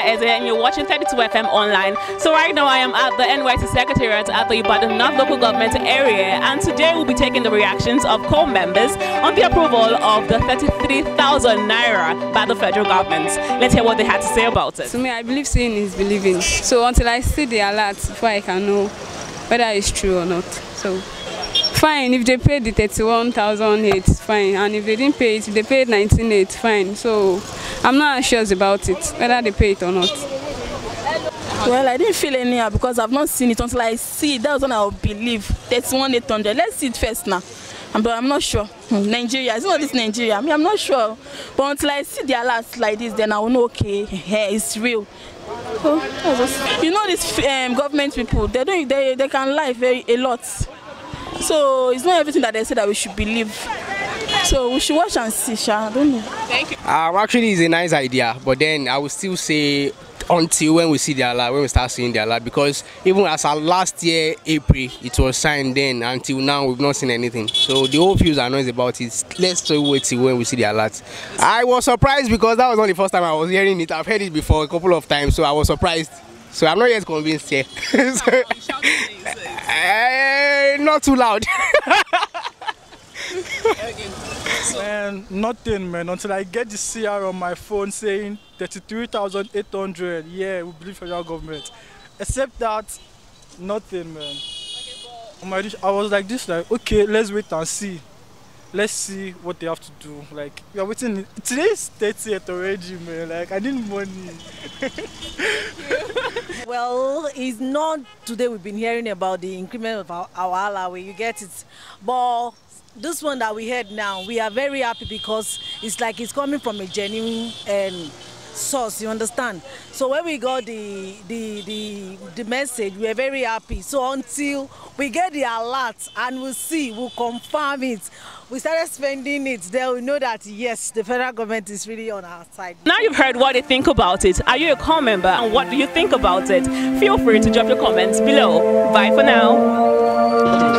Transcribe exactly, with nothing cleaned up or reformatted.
Eze and you're watching thirty-two F M online. So right now I am at the N Y C Secretariat at the Ibadan North Local Government area, and today we'll be taking the reactions of co-members on the approval of the thirty-three thousand naira by the federal government. Let's hear what they had to say about it. To me, I believe seeing is believing. So until I see the alert before I can know whether it's true or not. So fine, if they paid the thirty-one thousand eight, fine, and if they didn't pay it, if they paid nineteen eight, fine. So I'm not sure about it, whether they pay it or not. Well, I didn't feel anyhow because I've not seen it. Until I see it, that's when I'll believe. thirty-one eight hundred. Let's see it first now. But I'm not sure. Nigeria, it's not this Nigeria. I mean, I'm not sure. But until I see the alerts like this, then I will know, okay, it's real. Oh, you know, these um, government people, they don't, they, they can lie very a lot. So it's not everything that they say that we should believe. So we should watch and see, Sha. I don't know. Thank you. Um, actually, it's a nice idea, but then I will still say until when we see the alert, when we start seeing the alert, because even as our last year April, it was signed then. Until now, we've not seen anything. So the whole views are noise about it. Let's still wait till when we see the alert. I was surprised because that was not the first time I was hearing it. I've heard it before a couple of times, so I was surprised. So I'm not yet convinced here. So, uh, not too loud. Man, nothing, man. Until I get the C R on my phone saying thirty-three thousand eight hundred, yeah, we believe federal government. Except that, nothing, man. Okay, I was like this, like, okay, let's wait and see. Let's see what they have to do. Like, we are waiting. Today's thirtieth already, man. Like, I need money. Well, it's not today we've been hearing about the increment of our, our allowance, you get it. But this one that we heard now, we are very happy because it's like it's coming from a genuine um, source, you understand? So when we got the, the, the, the message, we are very happy. So until we get the alert and we'll see, we'll confirm it, we started spending it, then we know that yes, the federal government is really on our side. Now you've heard what they think about it. Are you a core member and what do you think about it? Feel free to drop your comments below. Bye for now.